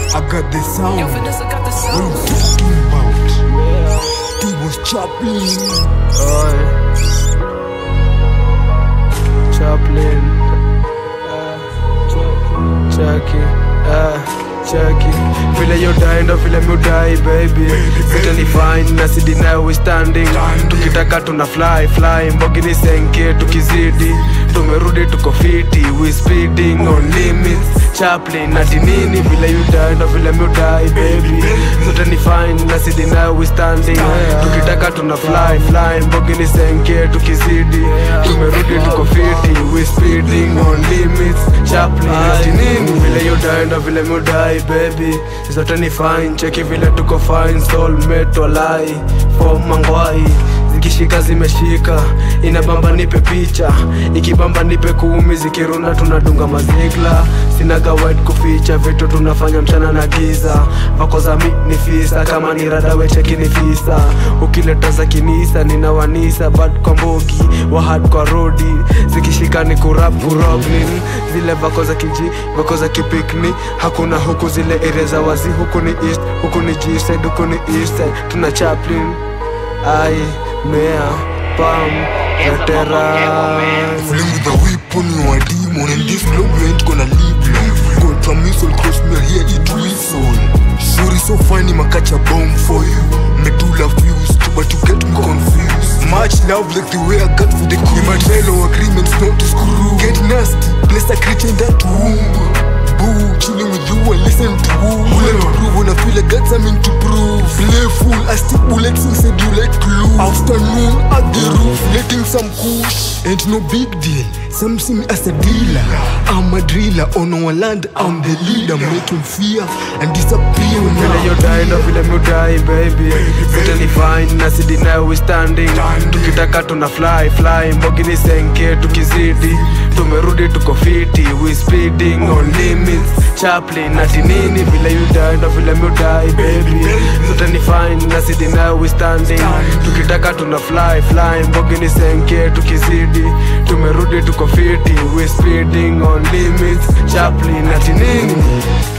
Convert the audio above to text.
I got the sound. Yo, Vanessa got the sound. What you talking about? He was Chaplin. Chaplin. Chucky. Feel you die, ndo feel me die, baby. Better ni fine, na si deny we standing. Tukitaka tuna fly, mbogi ni senke, tukizidi tumerudi tuko fiti, we speeding on limits. Chaplin, ati nini, feel you die, ndo feel me die, baby. Better ni fine, na si deny we standing. Tukitaka tuna fly, mbogi ni senke, tukizidi tumerudi tuko fiti, we speeding on limits. Chaplin, ati nini, feel you die, ndo feel me die, baby. Zote ni fine, cheki vile tuko fine. Soulmate walai, form mangwai. Zikishika zimeshika, inabamba nipe picha. Ikibamba nipe 10, zikiruna tunadunga mazigla. Sinaga white kuficha, vitu tunafanya mchana na giza. Vako za mi ni fisa, kama ni rada we cheki ni fisa. Ukileta za kinisa, ninawanisa. Bad kwa mbogi, wahad kwa rodi. Zikishika ni kurap nini. Zile vako za kiji, vako za kipikni. Hakuna huku zile area za wazi. Huku ni east, huku ni G-side, huku ni east side. Tuna Chaplin, ai, mea, pam, veteran. Fling with the whip on you a demon. And this globe you ain't gonna live long. Got a missile cross me here it whistle. Sorry so fine I'ma catch a bomb for you. Medulla fuse but you get me confused. Much love like the way I got for the crew. My trailer agreements not to screw. Get nasty, place a creature in that womb. Boo, chilling with you and listen to who. Bullet to prove when I feel like got something to prove. Playful, I stick bullets inside you like glue. Afternoon at the roof, letting some kush. Ain't no big deal, some see me as a dealer. I'm a driller, on our land I'm the leader. Making fear and disappear now. Feel you die, ndo feel me die, baby. Better ni fine, na si deny we standing. Tukitaka tuna fly, mbogi ni senke, tukizidi tumerudi tuko fiti, we speeding on limits. Chaplin, ati nini, vile you die, ndo vile me die, baby. Zote ni fine, na si deny we standing. Tukitaka tuna fly, mbogi ni senke, tukizidi tumerudi tuko fiti, we speeding on limits. Chaplin, ati nini.